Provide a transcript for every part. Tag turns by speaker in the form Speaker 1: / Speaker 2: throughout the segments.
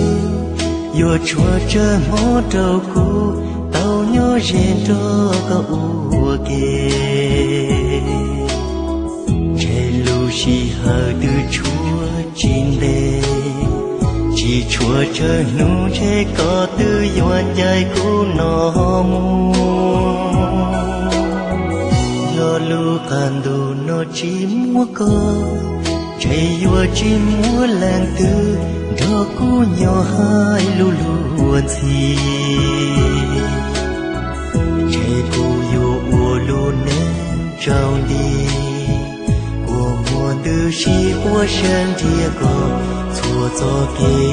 Speaker 1: yo chua chơ mô trâu cú tao nhớ rèn cho có u kê trẻ lu chỉ hờ từ chúa chín đê chỉ chua chơ nu trẻ có tư doan dài cú nó mu yo lu can du nó chỉ mua cơ chạy yo chỉ mua làng tư đó cú nhỏ hai lu luôn gì chạy cú yo ua lu nên trao đi của mùa tư chỉ của chân thiệt có chùa cho kê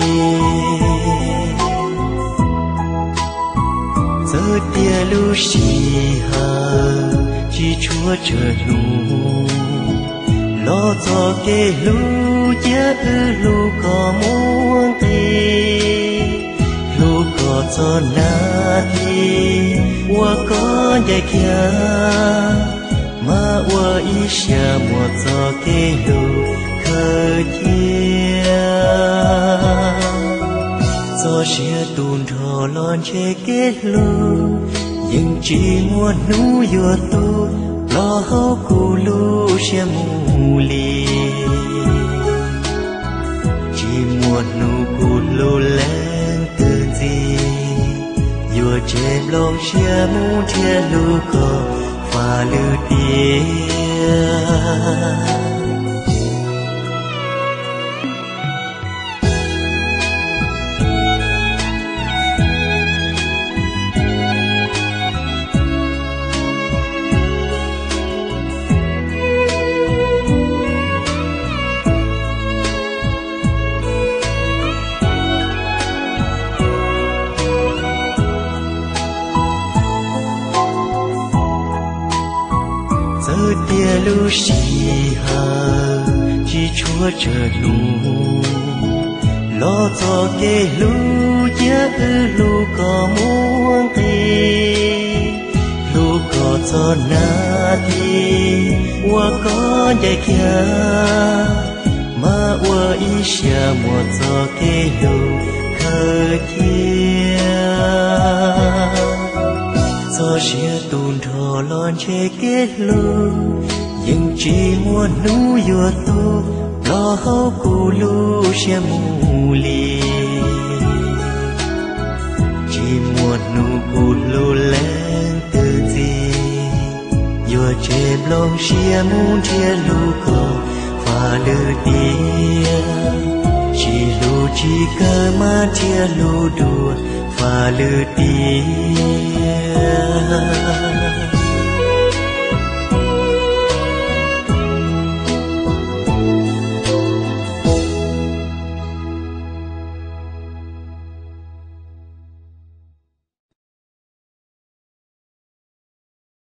Speaker 1: giờ tia lu chỉ hà chỉ chúa chờ lu lo cho kê lu nhớ lu có muốn tê lu có cho na thì wa có dài kia mà wa isha một cho kê lu khơi chia cho xe tuôn thọ lon che kê lu nhưng chỉ muốn nu yo tu lo hậu cụ lu xe mù li chỉ muốn nu cụ lu lên từ gì yo che lòng xe mù che lu có và lu tia tia lu xì hà chỉ chúa chờ lu lo cho kê lu nhớ lu có muốn tê lu có cho na thì wa có dài kia mà wa isha một cho kê lu khơi chia cho xe tuôn thọ lon che kết lu nhưng chỉ muốn nu yo tu lo hậu cụ lu xe mù li chỉ muốn nu cụ lu lên từ gì yo che lòng xe mù che lu có và lư tia chỉ lu chỉ cơ mà che lu đùa và lư tia